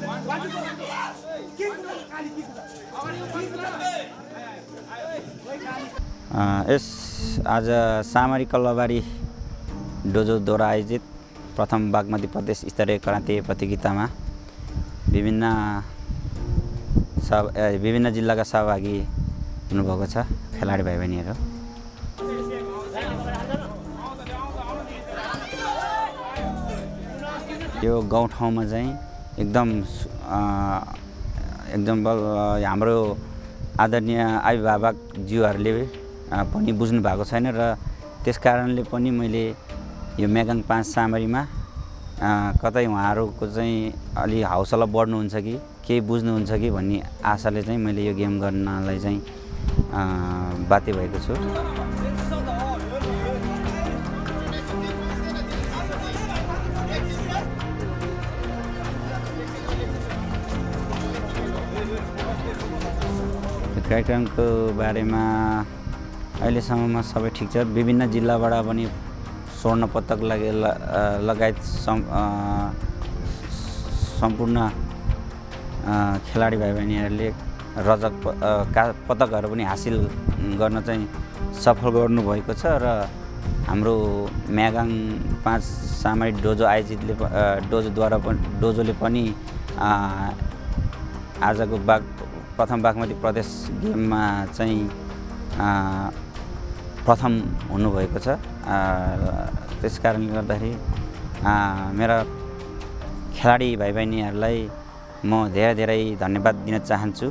यस आज सामरी कल्लबारी डोजोद्वारा आयोजित प्रथम बागमती प्रदेश स्तरीय कराते प्रतियोगितामा विभिन्न जिल्लाका सहभागी हुनुभएको छ खेलाडी भाइ बहिनीहरू। यो गाउँठाउँमा चाहिँ एकदम हाम्रो आदरणीय अभिभावकज्यूहरूले पनि बुझ्नु भएको छैन र त्यस कारणले पनि मैले यो मेगाङ 5 सामरीमा कतै उहाँहरूको चाहिँ अलि हौसला बढ्नुहुन्छ कि केही बुझ्नुहुन्छ कि भन्ने आशाले चाहिँ मैले यो गेम गर्नलाई चाहिँ बाध्य भएको छु। कार्यक्रमको बारेमा अहिलेसम्ममा सबै ठिक छ। विभिन्न जिल्लाबाट पनि स्वर्ण पदक लगायत सम्पूर्ण खेलाडी भाइ बहिनीहरूले रजत पदकहरू पनि हासिल गर्न चाहिँ सफल गर्नुभएको छ र हाम्रो मेगाङ 5 सामरी डोजो आयोजितले डोजोले पनि आजको प्रथम बागमती प्रदेश गेममा चाहिँ प्रथम हुनुभएको छ। त्यस कारणले गर्दाखेरि मेरा खेलाडी भाइ बहिनीहरूलाई म धेरै धेरै धन्यवाद दिन चाहन्छु।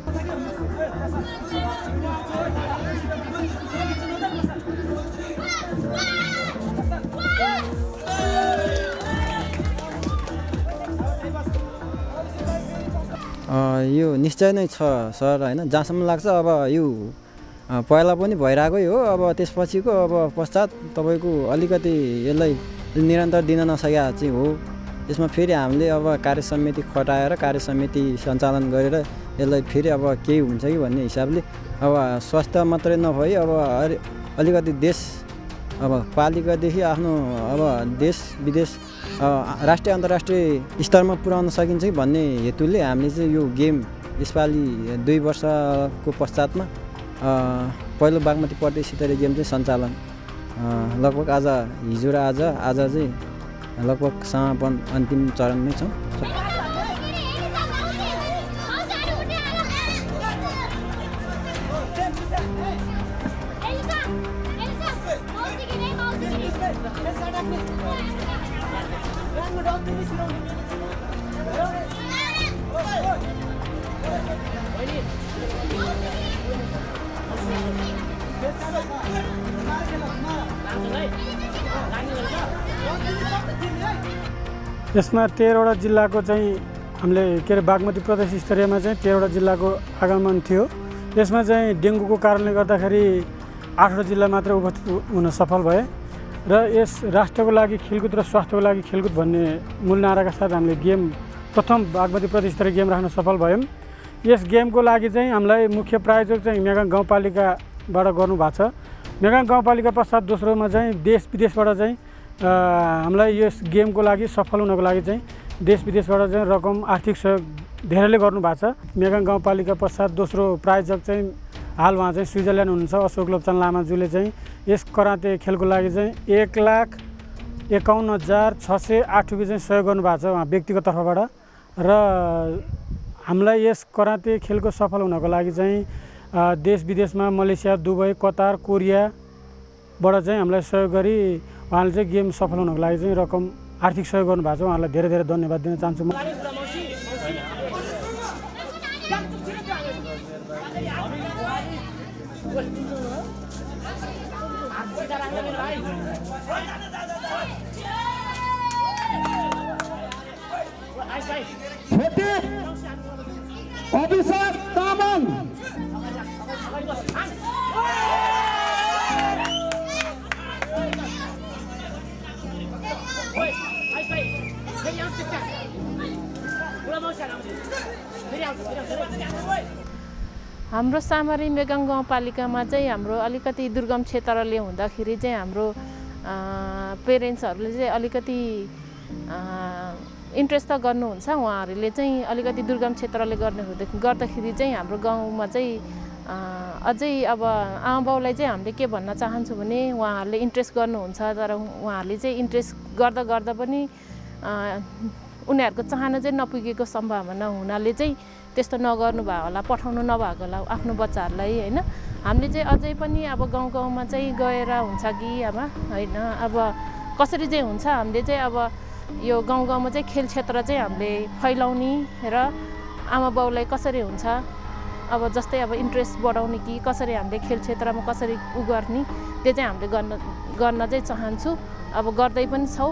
यो निश्चय नै छ सर हैन, जहाँसम्म लाग्छ अब यो पहिला पनि भइरहेकै हो। अब त्यसपछिको पश्चात तपाईको अलिकति यसलाई निरन्तर दिन नसकेका चाहिँ हो। यसमा फेरि हामीले अब कार्यसमिति खटाएर कार्यसमिति सञ्चालन गरेर यसलाई फेरि अब केही हुन्छ कि भन्ने हिसाबले अब स्वास्थ्य मात्रै नभई अब अलिकति देश पालिकादेखि आफ्नो देश विदेश राष्ट्रिय अन्तर्राष्ट्रिय स्तरमा पुर्याउन सकिन्छ कि भन्ने हेतुले हामीले चाहिँ यो गेम यसपालि 2 वर्षको पश्चातमा पहिलो बागमती प्रदेश स्तरीय गेम चाहिँ सञ्चालन लगभग हिजो र आज चाहिँ लगभग समापन अन्तिम चरणमै छौँ। यसमा 13वटा जिल्लाको चाहिँ हामीले के अरे बागमती प्रदेश स्तरीयमा चाहिँ 13वटा जिल्लाको आगमन थियो। यसमा चाहिँ डेङ्गुको कारणले गर्दाखेरि 8वटा जिल्ला मात्र उपस्थित हुन सफल भए र यस राष्ट्रको लागि खेलकुद र स्वास्थ्यको लागि खेलकुद भन्ने मूल नाराका साथ हामीले गेम प्रथम बागमती प्रदेश स्तरीय गेम राख्न सफल भयौँ। यस गेमको लागि चाहिँ हामीलाई मुख्य प्रायोजक चाहिँ मेगाङ गाउँपालिकाबाट गर्नुभएको छ। मेगाङ गाउँपालिका पश्चात दोस्रोमा चाहिँ देश विदेशबाट चाहिँ हामीलाई यस गेमको लागि सफल हुनको लागि चाहिँ देश विदेशबाट चाहिँ रकम आर्थिक सहयोग धेरैले गर्नुभएको छ। मेगाङ गाउँपालिका पश्चात दोस्रो प्रायोजक चाहिँ हाल उहाँ चाहिँ स्विजरल्यान्ड हुनुहुन्छ अशोक लोप्चन लामाज्यूले चाहिँ यस कराते खेलको लागि चाहिँ 1,51,608 रुपियाँ चाहिँ सहयोग गर्नुभएको छ उहाँ व्यक्तिगत तर्फबाट र हामीलाई यस कराते खेलको सफल हुनको लागि चाहिँ देश विदेशमा मलेसिया, दुबई, कतार, कोरियाबाट चाहिँ हामीलाई सहयोग गरी उहाँले चाहिँ गेम सफल हुनको लागि चाहिँ रकम आर्थिक सहयोग गर्नुभएको छ। उहाँलाई धेरै धेरै धन्यवाद दिन चाहन्छु म। अभिषेक तामाङ हाम्रो सामरी मेगाङ गाउँपालिकामा चाहिँ हाम्रो अलिकति दुर्गम क्षेत्रले हुँदाखेरि चाहिँ हाम्रो पेरेन्ट्सहरूले चाहिँ अलिकति इन्ट्रेस्ट त गर्नुहुन्छ उहाँहरूले चाहिँ अलिकति दुर्गम क्षेत्रले गर्दाखेरि चाहिँ हाम्रो गाउँमा चाहिँ अझै अब आमाबाउलाई चाहिँ हामीले के भन्न चाहन्छु भने उहाँहरूले इन्ट्रेस्ट गर्नुहुन्छ तर उहाँहरूले चाहिँ इन्ट्रेस्ट गर्दा पनि उनीहरूको चाहना चाहिँ नपुगेको सम्भावना हुनाले चाहिँ त्यस्तो नगर्नु भयो होला पठाउनु नभएको होला आफ्नो बच्चाहरूलाई होइन हामीले चाहिँ अझै पनि अब गाउँमा चाहिँ गएर हुन्छ कि अब होइन अब कसरी चाहिँ हुन्छ हामीले चाहिँ अब यो गाउँमा चाहिँ खेल क्षेत्र चाहिँ हामीले फैलाउने र आमाबाउलाई कसरी हुन्छ अब जस्तै अब इन्ट्रेस्ट बढाउने कि कसरी हामीले खेल क्षेत्रमा कसरी गर्ने त्यो चाहिँ हामीले गर्न चाहिँ चाहन्छु अब गर्दै पनि छौँ।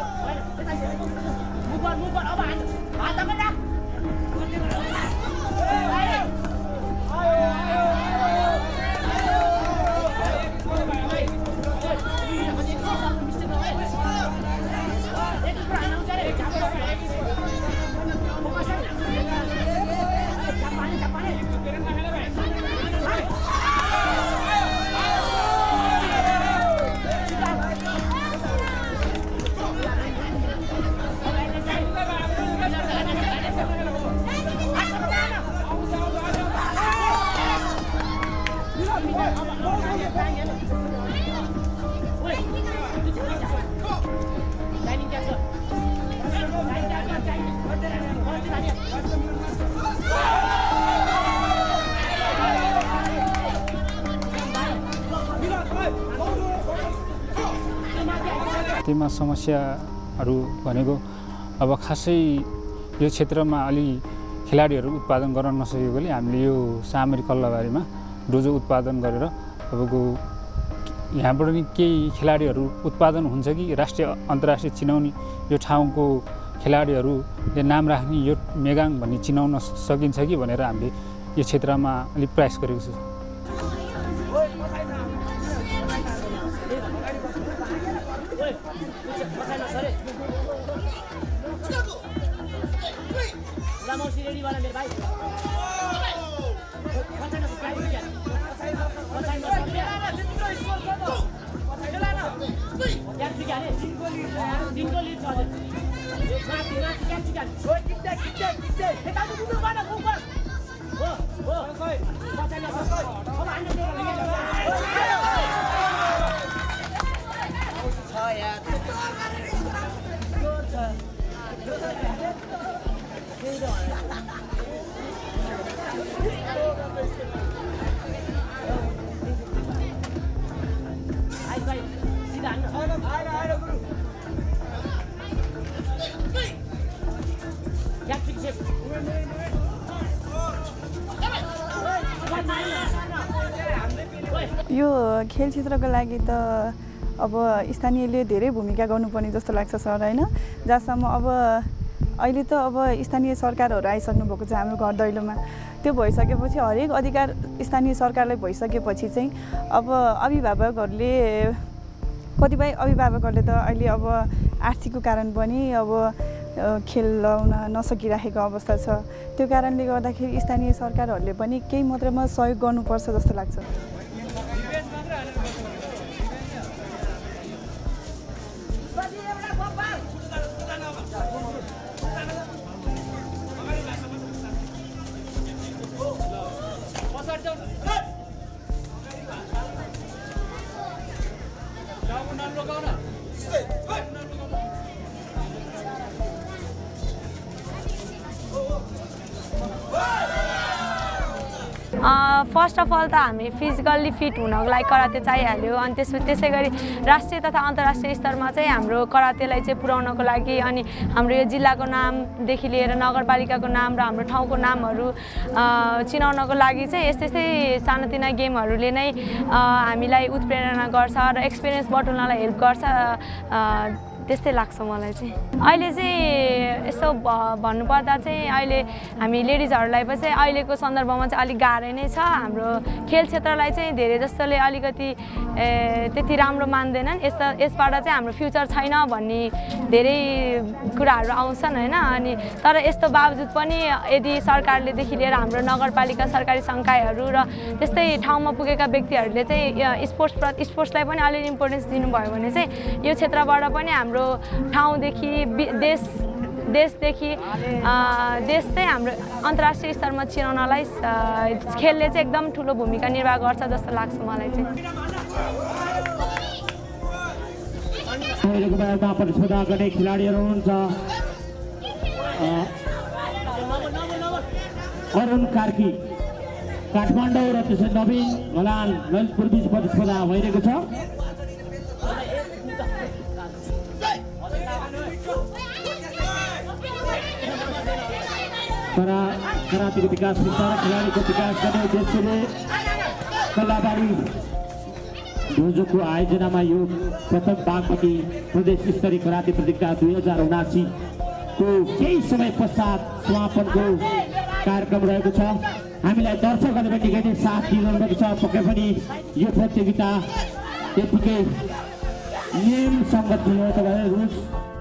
त्यहीमा समस्याहरू भनेको अब खासै यो क्षेत्रमा अलि खेलाडीहरू उत्पादन गर्न नसकेकोले हामीले यो सामरी कल्लाबारीमा डोजो उत्पादन गरेर अबको यहाँबाट नि केही खेलाडीहरू उत्पादन हुन्छ कि राष्ट्रिय अन्तर्राष्ट्रिय चिनाउने यो ठाउँको खेलाडीहरूले नाम राख्ने यो मेगाङ भन्ने चिनाउन सकिन्छ कि भनेर हामीले यो क्षेत्रमा अलिक प्रयास गरेको छ। यो खेल क्षेत्रको लागि त अब स्थानीयले धेरै भूमिका गर्नुपर्ने जस्तो लाग्छ सर होइन। जहाँसम्म अब अहिले त अब स्थानीय सरकारहरू आइसक्नु भएको छ हाम्रो घर दैलोमा। त्यो भइसकेपछि हरेक अधिकार स्थानीय सरकारलाई भइसकेपछि चाहिँ अब अभिभावकहरूले कतिपय अभिभावकहरूले त अहिले अब आर्थिकको कारण पनि अब खेलाउन नसकिरहेको अवस्था छ। त्यो कारणले गर्दाखेरि स्थानीय सरकारहरूले पनि केही मात्रामा सहयोग गर्नुपर्छ जस्तो लाग्छ। फर्स्ट अफ अल त हामी फिजिकल्ली फिट हुनको लागि कराते चाहिहाल्यो अनि त्यसै गरी राष्ट्रिय तथा अन्तर्राष्ट्रिय स्तरमा चाहिँ हाम्रो करातेलाई चाहिँ पुर्याउनको लागि अनि हाम्रो यो जिल्लाको नामदेखि लिएर नगरपालिकाको नाम र हाम्रो ठाउँको नामहरू चिनाउनको लागि चाहिँ यस्तै सानोतिना गेमहरूले नै हामीलाई उत्प्रेरणा गर्छ र एक्सपिरियन्स बटुल्नलाई हेल्प गर्छ त्यस्तै लाग्छ मलाई चाहिँ। अहिले चाहिँ यसो भन्नुपर्दा चाहिँ अहिले हामी लेडिजहरूलाई चाहिँ अहिलेको सन्दर्भमा चाहिँ अलिक गाह्रो नै छ। हाम्रो खेल क्षेत्रलाई चाहिँ धेरै जस्तोले अलिकति त्यति राम्रो मान्दैनन्। यसबाट चाहिँ हाम्रो फ्युचर छैन भन्ने धेरै कुराहरू आउँछन् होइन। अनि तर यस्तो बावजुद पनि यदि सरकारलेदेखि लिएर हाम्रो नगरपालिका सरकारी सङ्कायहरू र त्यस्तै ठाउँमा पुगेका व्यक्तिहरूले चाहिँ स्पोर्ट्सलाई पनि अलिअलि इम्पोर्टेन्स दिनुभयो भने चाहिँ यो क्षेत्रबाट पनि हाम्रो ठाउँदेखि देशदेखि देश चाहिँ हाम्रो अन्तर्राष्ट्रिय स्तरमा चिनाउनलाई खेलले चाहिँ एकदम ठुलो भूमिका निर्वाह गर्छ जस्तो लाग्छ मलाई चाहिँ। अहिलेको बेलामा प्रतिस्पर्धा गर्ने खेलाडीहरू हुनुहुन्छ अरुण कार्की काठमाडौँ र त्यसै नवीन घलान ललितपुर बीच प्रतिस्पर्धा भइरहेको छ। करातेको विकास र खेलाडीको विकास गर्ने उद्देश्यले कल्लाबारी डोजोको आयोजनामा यो प्रथम बागमती प्रदेश स्तरीय कराते प्रतियोगिता 2079 को केही समय पश्चात समापनको कार्यक्रम रहेको छ। हामीलाई दर्शकहरूले पनि निकै नै साथ दिइरहनु भएको छ। पक्कै पनि यो प्रतियोगिता त्यतिकै नियम सङ्गत हुने तपाईँ रुल्स